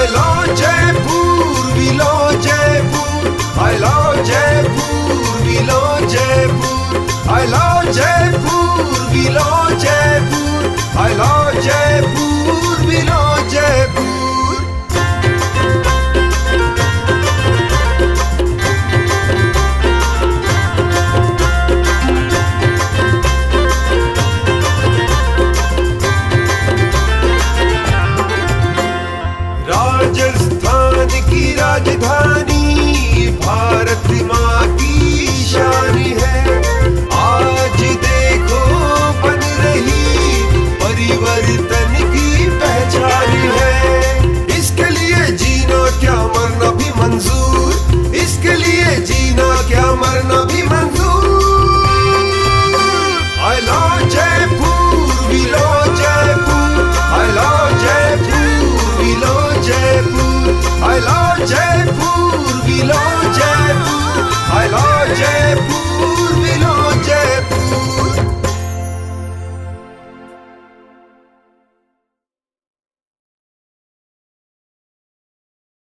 I love Jaipur, we love Jaipur. I love Jaipur, we love Jaipur. I love Jaipur, we love Jaipur. I love Jaipur, we love Jaipur. Rajasthan की राजधानी भारत माँ की शान है।